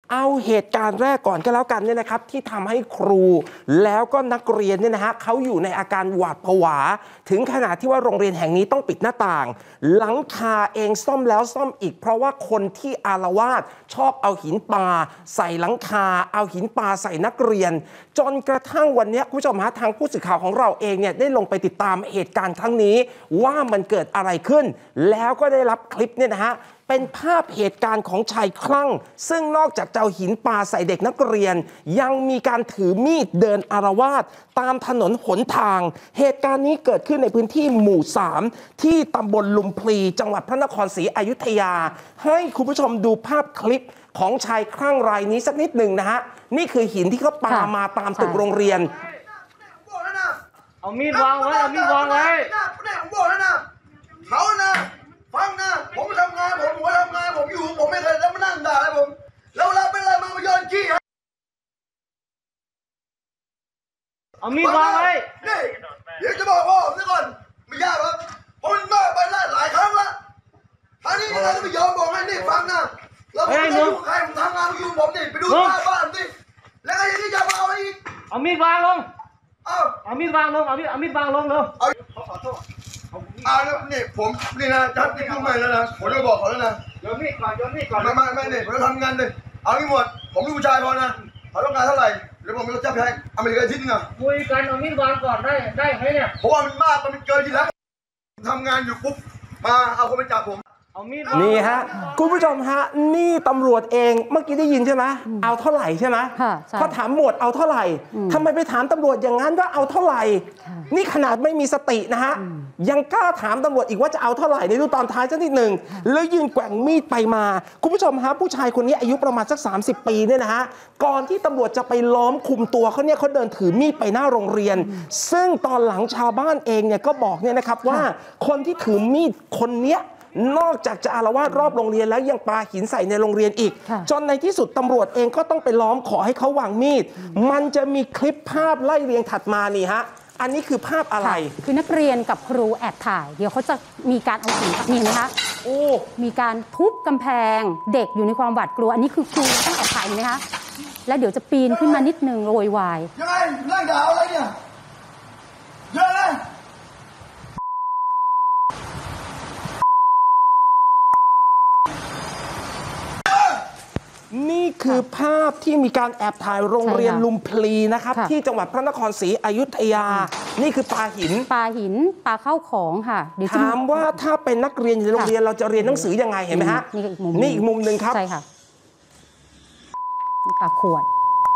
เอาเหตุการณ์แรกก่อนก็แล้วกันเนี่ยนะครับที่ทำให้ครูแล้วก็นักเรียนเนี่ยนะฮะเขาอยู่ในอาการหวาดผวาถึงขนาดที่ว่าโรงเรียนแห่งนี้ต้องปิดหน้าต่างหลังคาเองซ่อมแล้วซ่อมอีกเพราะว่าคนที่อาละวาดชอบเอาหินปาใส่หลังคาเอาหินปาใส่นักเรียนจนกระทั่งวันนี้คุณผู้ชมฮะทางผู้สื่อข่าวของเราเองเนี่ยได้ลงไปติดตามเหตุการณ์ครั้งนี้ว่ามันเกิดอะไรขึ้นแล้วก็ได้รับคลิปเนี่ยนะฮะเป็นภาพเหตุการณ์ของชายคลั่งซึ่งนอกจากจะเอาหินปาใส่เด็กนักเรียนยังมีการถือมีดเดินอาละวาดตามถนนหนทางเหตุการณ์นี้เกิดขึ้นในพื้นที่หมู่ 3ที่ตำบลลุมพลีจังหวัดพระนครศรีอยุธยาให้คุณผู้ชมดูภาพคลิปของชายคลั่งรายนี้สักนิดหนึ่งนะฮะนี่คือหินที่เขาปามาตามตึกโรงเรียนเอามีดวางไว้เอามีดวางไว้ผมบอกแล้วนะเขานะฟังนะผมทำงานผมทำงานผมอยู่ผมไม่เคยแล้วมานั่งด่าอะไรผมแล้วเราเป็นอะไรมาโยนขี้เอามีดวางไว้นี่เดี๋ยวจะบอกพ่อผมซะก่อนไม่ยากหรอกเพราะมันมากไปหลายครั้งละครั้งนี้เราจะไม่ยอมบอกให้นี่ฟังนะเราไม่ได้อยู่ใครผมทำงานอยู่ผมนี่ไปดูบ้านสิแล้วก็ยังจะมาเอาอีกเอามีดวางลงเอามีดวางลงเอามีดวางลงเร็วขอโทษแล้วนี่ผมนี่นะจัดนี่ขึ้นมาแล้วนะผมจะบอกเขาแล้วนะโยนมีดก่อนไม่นี่ผมจะทำงานเลยเอาที่หมดผมลูกผู้ชายพอนะเขาต้องการเท่าไหร่เดี๋ยวผมจะจับให้อเมริกาทิ้งนะคุยกันเอามีดวางก่อนได้ไหมเนี่ยเพราะว่ามันมากมันเกินที่แล้วทำงานอยู่ปุ๊บมาเอาคนไปจับผมนี่ฮะคุณผู้ชมฮะนี่ตำรวจเองเมื่อกี้ได้ยินใช่ไหมเอาเท่าไหร่ใช่ไหมเขาถามหมวดเอาเท่าไหร่ทำไมไปถามตำรวจอย่างนั้นว่าเอาเท่าไหร่นี่ขนาดไม่มีสตินะฮะยังกล้าถามตำรวจอีกว่าจะเอาเท่าไหร่ในดูตอนท้ายสักนิดหนึ่งแล้วยืนแกว่งมีดไปมาคุณผู้ชมฮะผู้ชายคนนี้อายุประมาณสัก30 ปีเนี่ยนะฮะก่อนที่ตำรวจจะไปล้อมคุมตัวเขาเนี่ยเขาเดินถือมีดไปหน้าโรงเรียนซึ่งตอนหลังชาวบ้านเองเนี่ยก็บอกเนี่ยนะครับว่าคนที่ถือมีดคนเนี้ยนอกจากจะอาละวาดรอบโรงเรียนแล้วยังปาหินใส่ในโรงเรียนอีกจนในที่สุดตำรวจเองก็ต้องไปล้อมขอให้เขาวางมีดมันจะมีคลิปภาพไล่เรียงถัดมานี่ฮะอันนี้คือภาพอะไรคือนักเรียนกับครูแอบถ่ายเดี๋ยวเขาจะมีการเอาหินนี่นะคะมีการทุบกำแพงเด็กอยู่ในความหวาดกลัวอันนี้คือครูต้องแอบถ่ายไหมคะแล้วเดี๋ยวจะปีนขึ้นมานิดนึงโวยวายยังไงนั่งด่าอะไรเนี่ยเยอะเลยนี่คือภาพที่มีการแอบถ่ายโรงเรียนลุมพลีนะครับที่จังหวัดพระนครศรีอยุธยานี่คือปาหินปาเข้าของค่ะถามว่าถ้าเป็นนักเรียนในโรงเรียนเราจะเรียนหนังสือยังไงเห็นไหมฮะนี่อีกมุมหนึ่งครับใช่ค่ะปาขวด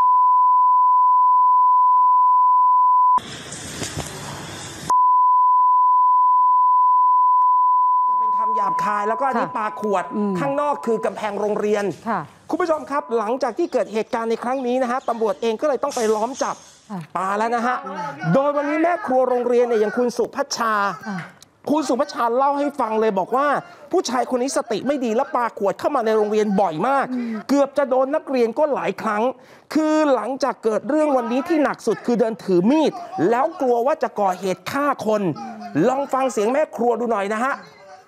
หยาบคายแล้วก็นี่ปาขวดข้างนอกคือกำแพงโรงเรียนคุณผู้ชมครับหลังจากที่เกิดเหตุการณ์ในครั้งนี้นะฮะตำรวจเองก็เลยต้องไปล้อมจับปาแล้วนะฮะโดยวันนี้แม่ครัวโรงเรียนเนี่ยอย่างคุณสุพัชชาเล่าให้ฟังเลยบอกว่าผู้ชายคนนี้สติไม่ดีและปาขวดเข้ามาในโรงเรียนบ่อยมากเกือบจะโดนนักเรียนก็หลายครั้งคือหลังจากเกิดเรื่องวันนี้ที่หนักสุดคือเดินถือมีดแล้วกลัวว่าจะก่อเหตุฆ่าคนลองฟังเสียงแม่ครัวดูหน่อยนะฮะ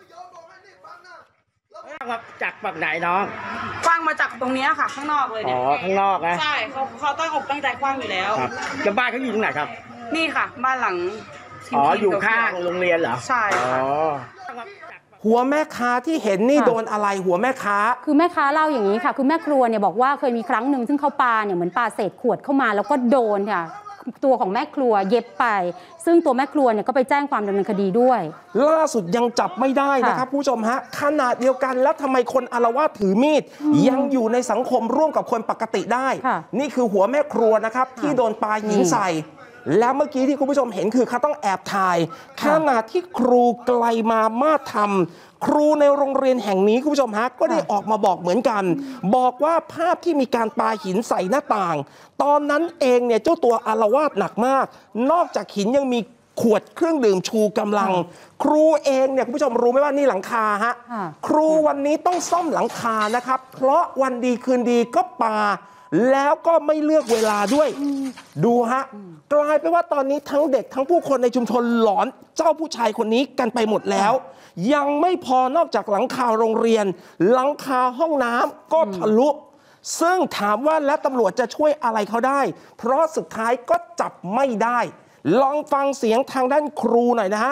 จากฝั่งไหนน้องคว้างมาจากตรงนี้ค่ะข้างนอกเลยเนี่ยข้างนอกนะใช่เขาตั้งใจคว้างอยู่แล้วแล้วบ้านเขาอยู่ตรงไหนครับนี่ค่ะบ้านหลังอยู่ข้างโรงเรียนเหรอใช่ค่ะหัวแม่ค้าที่เห็นนี่โดนอะไรหัวแม่ค้าคือแม่ค้าเล่าอย่างนี้ค่ะคือแม่ครัวเนี่ยบอกว่าเคยมีครั้งหนึ่งซึ่งเขาปาเนี่ยเหมือนปาเศษขวดเข้ามาแล้วก็โดนค่ะตัวของแม่ครัวเย็บไปซึ่งตัวแม่ครัวเนี่ยก็ไปแจ้งความดำเนินคดีด้วยล่าสุดยังจับไม่ได้นะครับผู้ชมฮะขนาดเดียวกันแล้วทำไมคนอาละวาดถือมีดยังอยู่ในสังคมร่วมกับคนปกติได้นี่คือหัวแม่ครัวนะครับที่โดนปาหินใส่แล้วเมื่อกี้ที่คุณผู้ชมเห็นคือเขาต้องแอบถ่ายขณะที่ครูไกลมาธรรมครูในโรงเรียนแห่งนี้คุณผู้ชมฮะก็ได้ออกมาบอกเหมือนกันบอกว่าภาพที่มีการปาหินใส่หน้าต่างตอนนั้นเองเนี่ยเจ้าตัวอาละวาดหนักมากนอกจากหินยังมีขวดเครื่องดื่มชูกำลังครูเองเนี่ยคุณผู้ชมรู้ไหมว่านี่หลังคาฮะครูวันนี้ต้องซ่อมหลังคานะครับเพราะวันดีคืนดีก็ปาแล้วก็ไม่เลือกเวลาด้วยดูฮะกลายเป็นว่าตอนนี้ทั้งเด็กทั้งผู้คนในชุมชนหลอนเจ้าผู้ชายคนนี้กันไปหมดแล้วยังไม่พอนอกจากหลังคาโรงเรียนหลังคาห้องน้ำก็ทะลุซึ่งถามว่าและตำรวจจะช่วยอะไรเขาได้เพราะสุดท้ายก็จับไม่ได้ลองฟังเสียงทางด้านครูหน่อยนะฮะ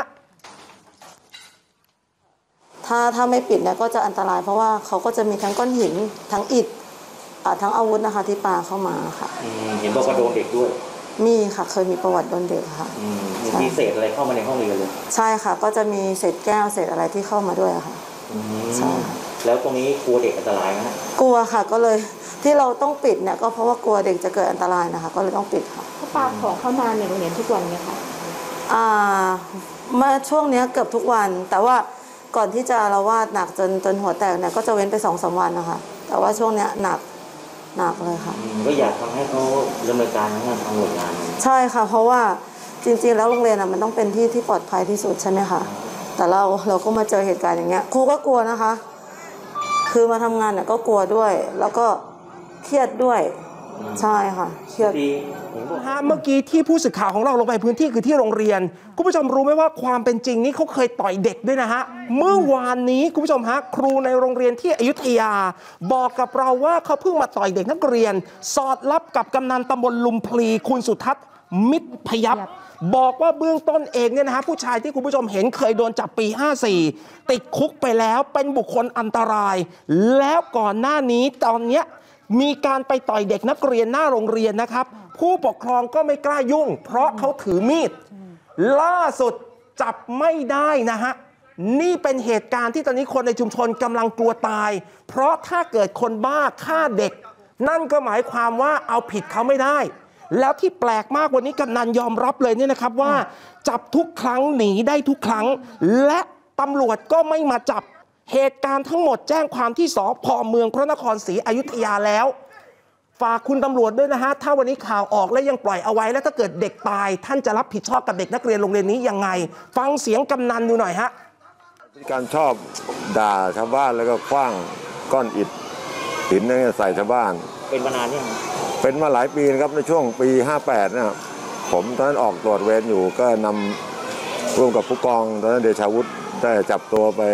ถ้าไม่ปิดเนี่ยก็จะอันตรายเพราะว่าเขาก็จะมีทั้งก้อนหินทั้งอิฐทั้งอาวุธนะคะที่ปาเข้ามาค่ะเห็นบอกว่าโดนเด็กด้วยมีค่ะเคยมีประวัติโดนเด็กค่ะมีเศษอะไรเข้ามาในห้องเรียนเลยใช่ค่ะก็จะมีเศษแก้วเศษอะไรที่เข้ามาด้วยค่ะใช่แล้วตรงนี้กลัวเด็กอันตรายไหมกลัวค่ะก็เลยที่เราต้องปิดเนี่ยก็เพราะว่ากลัวเด็กจะเกิดอันตรายนะคะก็เลยต้องปิดค่ะเขาปาของเข้ามาในโรงเรียนทุกวันไหมคะเมื่อช่วงนี้เกือบทุกวันแต่ว่าก่อนที่จะอาละวาดหนักจนหัวแตกเนี่ยก็จะเว้นไป2-3 วันนะคะแต่ว่าช่วงนี้หนักเลยค่ะก็อยากทำให้เขาดำเนินการทางหน่วยงานใช่ค่ะเพราะว่าจริงๆแล้วโรงเรียนมันต้องเป็นที่ที่ปลอดภัยที่สุดใช่ไหมคะแต่เราก็มาเจอเหตุการณ์อย่างเงี้ยครูก็กลัวนะคะคือมาทำงานเนี่ยก็กลัวด้วยแล้วก็เครียดด้วยใช่ค่ะเครียดเมื่อกี้ที่ผู้สื่อข่าวของเราลงไปพื้นที่คือที่โรงเรียนคุณผู้ชมรู้ไหมว่าความเป็นจริงนี้เขาเคยต่อยเด็กด้วยนะฮะเมื่อวานนี้คุณผู้ชมฮะครูในโรงเรียนที่อยุธยาบอกกับเราว่าเขาเพิ่งมาต่อยเด็กนักเรียนสอดรับกับกำนันตำบลลุมพลีคุณสุทัศน์มิตรพยัพบอกว่าเบื้องต้นเองเนี่ยนะฮะผู้ชายที่คุณผู้ชมเห็นเคยโดนจับปี54ติดคุกไปแล้วเป็นบุคคลอันตรายแล้วก่อนหน้านี้ตอนเนี้ยมีการไปต่อยเด็กนักเรียนหน้าโรงเรียนนะครับผู้ปกครองก็ไม่กล้ายุ่งเพราะเขาถือมีดล่าสุดจับไม่ได้นะฮะนี่เป็นเหตุการณ์ที่ตอนนี้คนในชุมชนกำลังกลัวตายเพราะถ้าเกิดคนบ้าฆ่าเด็กนั่นก็หมายความว่าเอาผิดเขาไม่ได้แล้วที่แปลกมากวันนี้กำนันยอมรับเลยเนี่ยนะครับว่าจับทุกครั้งหนีได้ทุกครั้งและตำรวจก็ไม่มาจับเหตุการณ์ทั้งหมดแจ้งความที่สภ.เมืองพระนครศรีอยุธยาแล้วฝากคุณตำรวจด้วยนะฮะถ้าวันนี้ข่าวออกและยังปล่อยเอาไว้แล้วถ้าเกิดเด็กตายท่านจะรับผิดชอบกับเด็กนักเรียนโรงเรียนนี้ยังไงฟังเสียงกำนันดูหน่อยฮะการชอบด่าชาวบ้านแล้วก็คว้างก้อนอิฐหินใส่ชาวบ้านเป็นมานานยังเป็นมาหลายปีนะครับในช่วงปี58นะครับผมตอนนั้นออกตรวจเวรอยู่ก็นำร่วมกับผู้กองตอนนั้นเดชาวุฒิได้จับตัวไป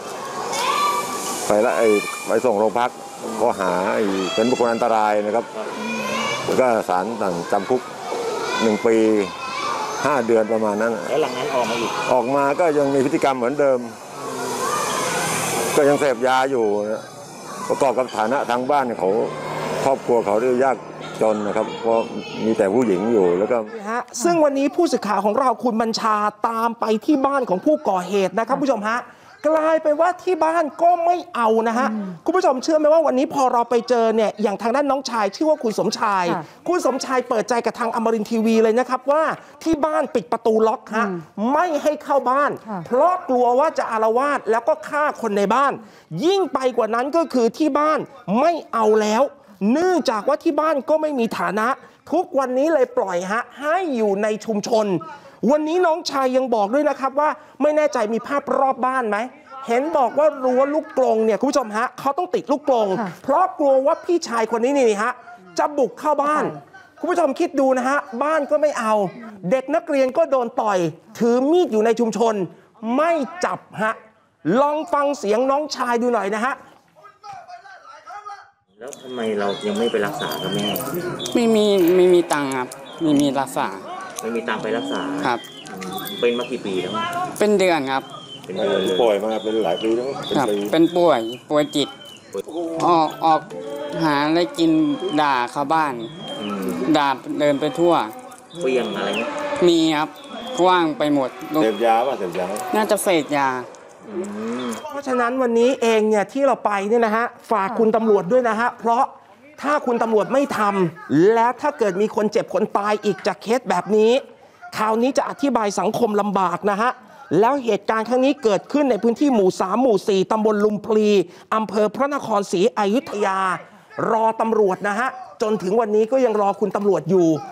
ส่งโรงพักข้อหาเป็นบุคคลอันตรายนะครับแล้วก็ศาลสั่งจำคุก1 ปี5 เดือนประมาณนั้นแล้วหลังนั้นออกมาอีกออกมาก็ยังมีพฤติกรรมเหมือนเดิมก็ยังเสพยาอยู่ประกอบกับฐานะทางบ้านเขาครอบครัวเขายากจนนะครับเพราะมีแต่ผู้หญิงอยู่แล้วก็ซึ่งวันนี้ผู้สื่อข่าวของเราคุณบัญชาตามไปที่บ้านของผู้ก่อเหตุนะครับผู้ชมฮะกลายไปว่าที่บ้านก็ไม่เอานะฮะคุณผู้ชมเชื่อไหมว่าวันนี้พอเราไปเจอเนี่ยอย่างทางด้านน้องชายชื่อว่าคุณสมชายคุณสมชายเปิดใจกับทางอมรินทร์ทีวีเลยนะครับว่าที่บ้านปิดประตูล็อกฮะไม่ให้เข้าบ้านเพราะกลัวว่าจะอาละวาดแล้วก็ฆ่าคนในบ้านยิ่งไปกว่านั้นก็คือที่บ้านไม่เอาแล้วเนื่องจากว่าที่บ้านก็ไม่มีฐานะทุกวันนี้เลยปล่อยฮะให้อยู่ในชุมชนวันนี้น้องชายยังบอกด้วยนะครับว่าไม่แน่ใจมีภาพรอบบ้านไหมเห็นบอกว่ารั้วลูกกรงเนี่ยคุณผู้ชมฮะเขาต้องติดลูกกรงเพราะกลัวว่าพี่ชายคนนี้นี่ฮะจะบุกเข้าบ้านคุณผู้ชมคิดดูนะฮะบ้านก็ไม่เอาเด็กนักเรียนก็โดนต่อยถือมีดอยู่ในชุมชนไม่จับฮะลองฟังเสียงน้องชายดูหน่อยนะฮะแล้วทำไมเรายังไม่ไปรักษาครับแม่ไม่มีตังค์ครับไม่มีรักษาไม่มีตังค์ไปรักษาครับเป็นมากี่ปีแล้วเป็นเดือนครับเป็นเดือนป่วยมาเป็นหลายปีแล้วครับเป็นป่วยจิตออกหาอะไรกินด่าชาวบ้านด่าเดินไปทั่วเฟี้ยงอะไรไหมมีครับกว้างไปหมดเสพยาป่ะเสพยาน่าจะเสพยาเพราะฉะนั้นวันนี้เองเนี่ยที่เราไปเนี่ยนะฮะฝากคุณตำรวจด้วยนะฮะเพราะถ้าคุณตำรวจไม่ทำและถ้าเกิดมีคนเจ็บคนตายอีกจากเคสแบบนี้คราวนี้จะอธิบายสังคมลำบากนะฮะแล้วเหตุการณ์ครั้งนี้เกิดขึ้นในพื้นที่หมู่3หมู่4ตำบลลุมพลีอำเภอพระนครศรีอยุธยารอตำรวจนะฮะจนถึงวันนี้ก็ยังรอคุณตำรวจอยู่